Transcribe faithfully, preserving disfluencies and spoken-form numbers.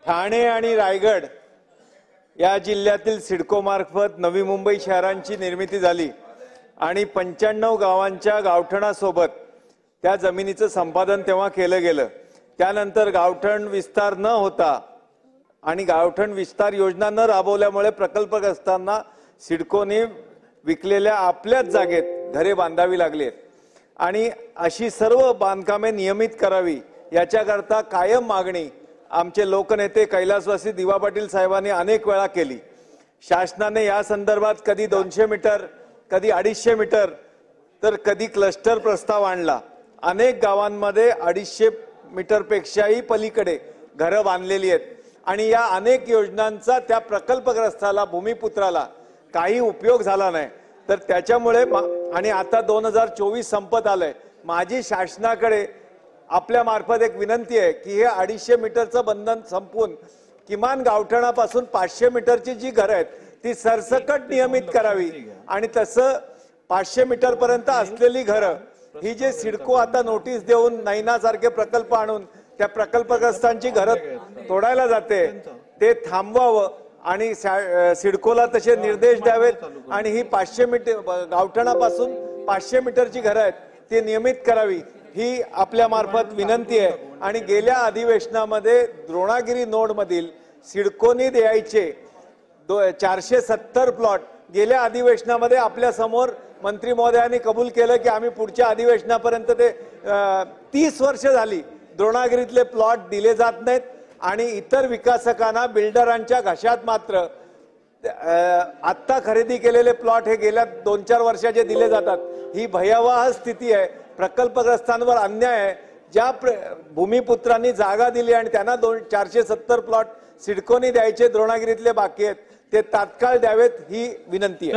ठाणे आणि रायगड या जिल्ह्यातील सिडको मार्फत नवी मुंबई शहरांची निर्मिती झाली आणि पंच्याण्णव गावांच्या गावठणासोबत त्या जमिनीचं संपादन तेव्हा केलं गेलं। त्यानंतर गावठण विस्तार न होता आणि गावठण विस्तार योजना न राबवल्यामुळे प्रकल्पग्रस्तांना सिडकोने विकलेल्या आपल्याच जागेत घरे बांधावी लागली आणि अशी सर्व बांधकामे नियमित करावी याच्याकरता कायम मागणी आमचे लोकनेते कैलासवासी दिवा पाटील साहेबांनी अनेक वेळा केली। शासनाने या संदर्भात कधी दोनशे मीटर कधी अडीचशे मीटर तर कधी क्लस्टर प्रस्ताव आणला। अनेक गावांमध्ये अडीचशे मीटर पेक्षाही पलीकडे घरं बांधलेली आहेत आणि या अनेक योजनांचा त्या प्रकल्पग्रस्ताला भूमिपुत्राला काही उपयोग झाला नाही। तर त्याच्यामुळे आणि आता दोन हजार चोवीस संपत आलंय। माझी शासनाकडे आपल्या मार्फत एक विनंती आहे की हे अडीचशे मीटरचं बंधन संपून किमान गावठणापासून पाचशे मीटरची जी घरं आहेत ती सरसकट नियमित करावी आणि तसं पाचशे मीटर पर्यंत असलेली घरं ही जे सिडको आता नोटीस देऊन नैनासारखे प्रकल्प आणून त्या प्रकल्पग्रस्तांची घरं तोडायला जाते ते थांबवावं आणि सिडकोला तसे निर्देश द्यावेत आणि ही पाचशे मीटर गावठणापासून पाचशे मीटरची घरं आहेत ती नियमित करावी ही आपल्या मार्फत विनंती आहे। आणि गेल्या अधिवेशनामध्ये द्रोणागिरी नोड मधील सिडकोनी द्यायचे चारशे सत्तर प्लॉट गेल्या अधिवेशनामध्ये आपल्या समोर मंत्री महोदयांनी कबूल केलं की आम्ही पुढच्या अधिवेशनापर्यंत ते तीस वर्ष झाली द्रोणागिरीतले प्लॉट दिले जात नाहीत आणि इतर विकासकांना बिल्डरांच्या घशात मात्र आत्ता खरेदी केलेले प्लॉट हे गेल्या दोन चार वर्षाचे दिले जातात। ही भयावह स्थिती आहे। प्रकल्पग्रस्तांवर अन्याय आहे। ज्या भूमिपुत्रांनी जागा दिली आणि त्यांना दोन चारशे सत्तर प्लॉट सिडकोनी द्यायचे द्रोणागिरीतले बाकी आहेत ते तात्काळ द्यावेत ही विनंती आहे।